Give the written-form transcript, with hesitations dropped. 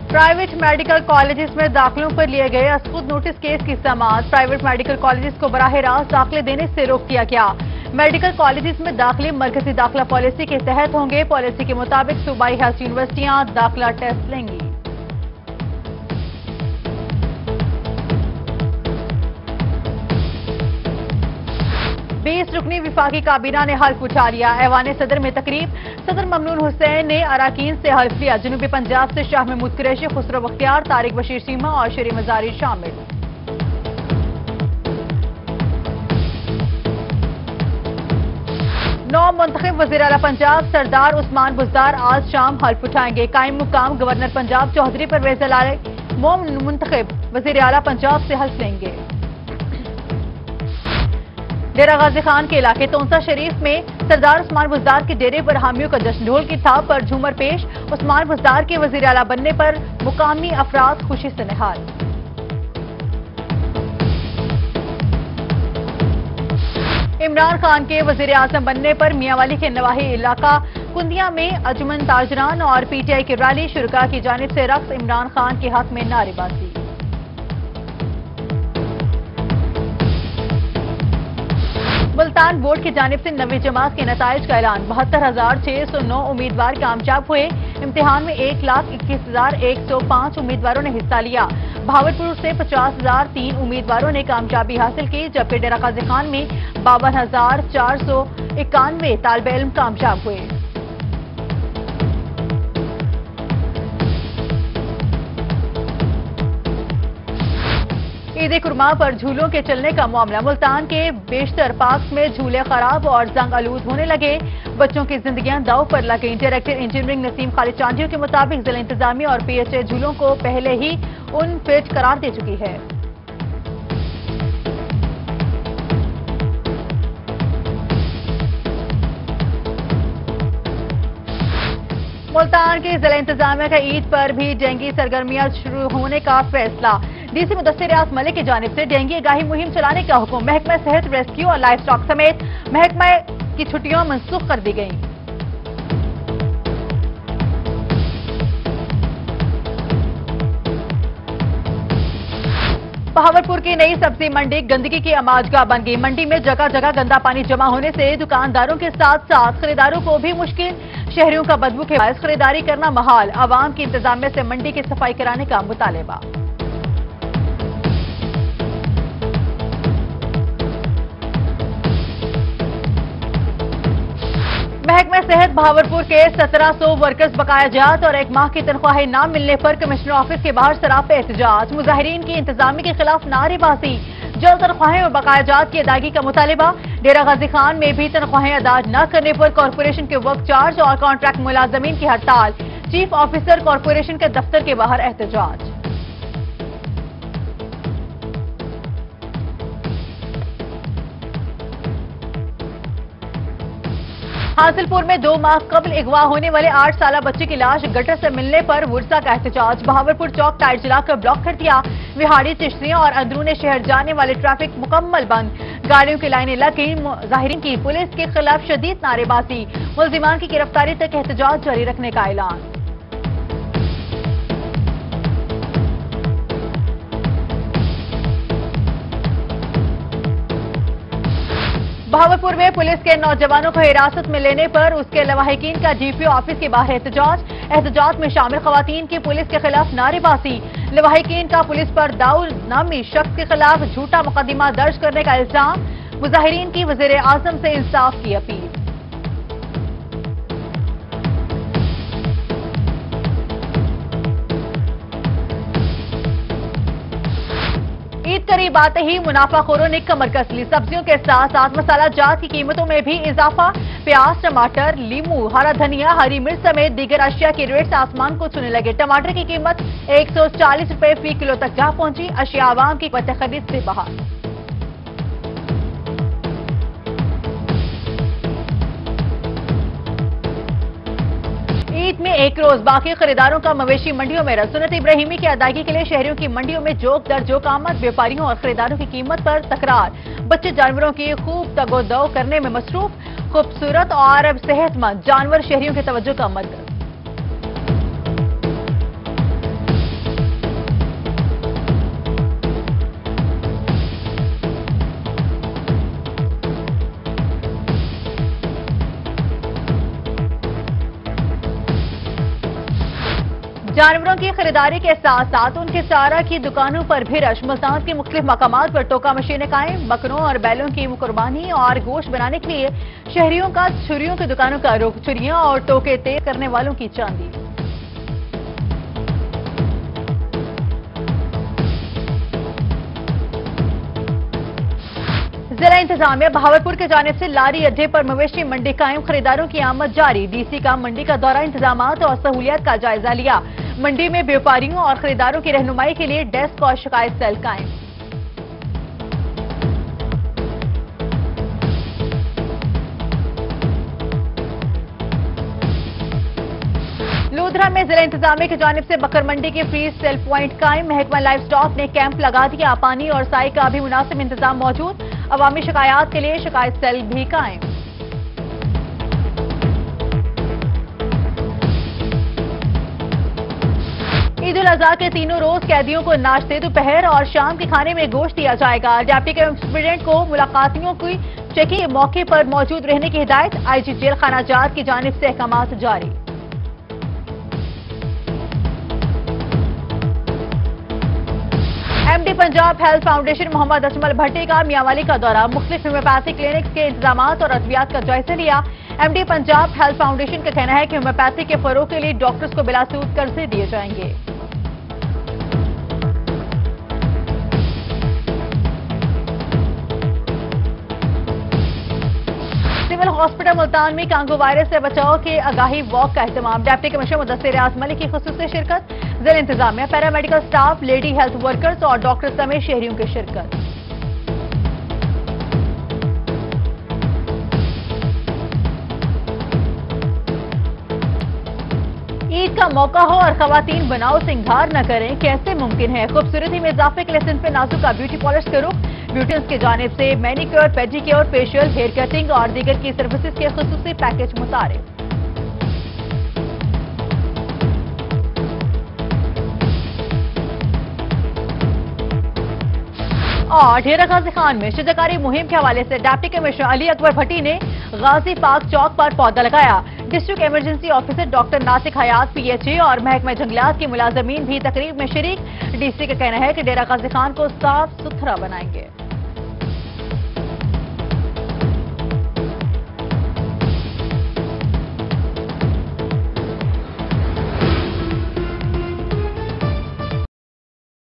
Private medical colleges में दाखिलों पर लिए गए असखुद नोटिस केस की समाअत। प्राइवेट मेडिकल कॉलेजेस को बराह रास्त दाखिले देने से रोक दिया गया। मेडिकल कॉलेजेस में दाखिले मरकजी दाखिला पॉलिसी के तहत होंगे। पॉलिसी के मुताबिक सूबाई हेल्थ यूनिवर्सिटियां दाखिला टेस्ट लेंगी। रुकनी विफाकी काबीना ने हल्फ उठा लिया। ऐवान सदर में तकरीब। सदर ममनून हुसैन ने अराकीन से हल्फ लिया। जनूबी पंजाब से शाह महमूद कुरैशी, खुसरो बख्तियार, तारिक बशीर सीमा और शरी मजारी शामिल। नौ मुंतखब वज़ीर आला पंजाब सरदार उस्मान बुज़दार आज शाम हल्फ उठाएंगे। कायम मुकाम गवर्नर पंजाब चौधरी परवेज लाले मुंतखब वज़ीर आला पंजाब से हल्फ लेंगे। डेरा गाजी खान के इलाके तोंसा शरीफ में सरदार उस्मान बुज़दार के डेरे पर हामियों का जश्न। ढोल की थाप पर झूमर पेश। उस्मान बुज़दार के वज़ीर आला बनने पर मुकामी अफराद खुशी से निहाल। इमरान खान के वज़ीर आज़म बनने पर मियांवाली के नवाही इलाका कुंदिया में अंजुमन ताजरान और पीटीआई की रैली। शुरका की जानिब से रक्स। इमरान खान के हक में नारेबाजी। मुल्तान बोर्ड की जानिब से 9वीं जमात के नताइज का ऐलान। 72,609 उम्मीदवार कामयाब हुए। इम्तिहान में 1,21,105 उम्मीदवारों ने हिस्सा लिया। भावलपुर से 50,003 उम्मीदवारों ने कामयाबी हासिल की, जबकि डेरा गाजी खान में 52,491 तालिब इल्म कामयाब हुए। ईद कुरमा पर झूलों के चलने का मामला। मुल्तान के बेशतर पार्क में झूले खराब और जंग आलूद होने लगे। बच्चों की जिंदगियां दांव पर लगी। डायरेक्टर इंजीनियरिंग नसीम खालिद चांदियों के मुताबिक जिला इंतजामिया और पीएचए झूलों को पहले ही अनफिट करार दे चुकी है। मुल्तान के जिला इंतजामिया का ईद पर भी डेंगी सरगर्मियां शुरू होने का फैसला। डीसी मुदस्सिर रियाज मलिक की जानिब से डेंगी आगाही मुहिम चलाने का हुक्म। महकमा सेहत, रेस्क्यू और लाइफ स्टॉक समेत महकमा की छुट्टियां मनसूख कर दी गईं। बहावलपुर की नई सब्जी मंडी गंदगी की अमाजगाह बन गई। मंडी में जगह जगह गंदा पानी जमा होने से दुकानदारों के साथ साथ खरीदारों को भी मुश्किल। शहरियों का बदबू के बायस खरीदारी करना महाल। आवाम की इंतजामिया से मंडी की सफाई कराने का मुतालबा। महकमा सेहत बहावलपुर के 1700 वर्कर्स बकाया जात और 1 माह की तनख्वाहें न मिलने पर कमिश्नर ऑफिस के बाहर सरापे एहतजाज। मुजाहिरीन की इंतजामी के खिलाफ नारेबाजी। जल्द तनख्वाहें और बकाया जात की अदायगी का मुतालबा। डेरा गाजी खान में भी तनख्वाहें अदा न करने पर कॉरपोरेशन के वर्क चार्ज और कॉन्ट्रैक्ट मुलाजमीन की हड़ताल। चीफ ऑफिसर कॉरपोरेशन के दफ्तर के बाहर एहतजाज। हासिलपुर में 2 माह कबल अगवा होने वाले 8 साला बच्चे की लाश गटर से मिलने पर वर्षा का एहतजाज। बहावलपुर चौक टाइट जलाकर ब्लॉक कर दिया। विहाड़ी, चिश्तियां और अंदरूनी शहर जाने वाले ट्रैफिक मुकम्मल बंद। गाड़ियों की लाइनें लग गई। मुजाहिरीन की पुलिस के खिलाफ शदीद नारेबाजी। मुल्जिमान की गिरफ्तारी तक एहतजाज जारी रखने का ऐलान। बहावलपुर में पुलिस के नौजवानों को हिरासत में लेने पर उसके लवाहिकीन का डीपीओ ऑफिस के बाहर एहतजाज। एहतजाज में शामिल खवातीन की पुलिस के खिलाफ नारेबाजी। लवाहिकीन का पुलिस पर दाऊद नामी शख्स के खिलाफ झूठा मुकदमा दर्ज करने का इल्जाम। मुजाहिरीन की वज़ीर आज़म से इंसाफ की अपील। ईद करीब आते ही मुनाफाखोरों ने कमर कस ली। सब्जियों के साथ साथ मसाला जात की कीमतों में भी इजाफा। प्याज, टमाटर, लीमू, हरा धनिया, हरी मिर्च समेत दीगर अशिया के रेट्स आसमान को छूने लगे। टमाटर की कीमत 140 रुपए फी किलो तक जा पहुंची। अशिया आवाम की क़वत खरीद से बाहर। ईद में एक रोज बाकी खरीदारों का मवेशी मंडियों में रस। सुन्नत इब्राहिमी की अदायगी के लिए शहरियों की मंडियों में जोक दर जोक आमद। व्यापारियों और खरीदारों की कीमत पर तकरार। बच्चे जानवरों की खूब तगोदो करने में मसरूफ। खूबसूरत और सेहतमंद जानवर शहरियों की तवज्जो का मरकज। जानवरों की खरीदारी के साथ साथ उनके चारा की दुकानों पर भी रश। मुल्तान के मुख्तलिफ मकामात पर टोका मशीनें कायम। बकरों और बैलों की कुर्बानी और गोश्त बनाने के लिए शहरियों का छुरियों की दुकानों का रुख। छुरियां और टोके तेज करने वालों की चांदी। जिला इंतजामिया बहावलपुर की जानिब से लारी अड्डे पर मवेशी मंडी कायम। खरीदारों की आमद जारी। डीसी का मंडी का दौरा इंतजामात और सहूलियत का जायजा लिया। मंडी में व्यापारियों और खरीदारों की रहनुमाई के लिए डेस्क और शिकायत सेल कायम। लोधरा में जिला इंतजामिया की जानिब से बकर मंडी के फ्री सेल प्वाइंट कायम। महकमा लाइव स्टॉक ने कैंप लगा दिया। पानी और साई का भी मुनासिब इंतजाम मौजूद। अवामी शिकायत के लिए शिकायत सेल भी कायम। ईद उल अजहा के तीनों रोज कैदियों को नाश्ते, दोपहर और शाम के खाने में गोश्त दिया जाएगा। डिप्टी कमिश्नरेट को मुलाकातियों की चेकिंग मौके पर मौजूद रहने की हिदायत। आईजी जेल खाना जात की जानिब से अहकामात जारी। MD Punjab health foundation Mohammad Ajmal Bhatti का मियांवाली का दौरा। मुख्तलिफ होम्योपैथी क्लिनिक्स के इंतजामात और अद्वियात का जायजा लिया। एमडी पंजाब हेल्थ फाउंडेशन का कहना है कि होम्योपैथी के फरोग के लिए डॉक्टर्स को बिलासूद कर्जे दिए जाएंगे। सिविल हॉस्पिटल मुल्तान में कांगो वायरस से बचाव के आगाही वॉक का एहतमाम। डिप्टी कमिश्नर मुदस्सिर रियाज मलिक की खुसूसी शिरकत। जिला इंतजामिया, paramedical staff, lady health workers और डॉक्टर्स समेत शहरियों की शिरकत। ईद का मौका हो और खवातीन बनाओ सिंगार न करें, कैसे मुमकिन है? खूबसूरती में इजाफे के लिए सिंध पे नाजुक का ब्यूटी पॉलिश का रुख। ब्यूटियंस की जानिब से manicure, pedicure, facial, hair cutting और दीगर की सर्विसेज के खुसूसी पैकेज मुतारिफ। और डेरा गाजी खान में शिजकारी मुहिम के हवाले से डिप्टी कमिश्नर अली अकबर भट्टी ने गाजी पार्क चौक पर पौधा लगाया। District emergency officer doctor Nasik Hayat PHA और महकमा जंगलात के मुलाजमीन भी तकरीब में शरीक। डीसी का कहना है कि डेरा गाजी खान को साफ सुथरा बनाएंगे।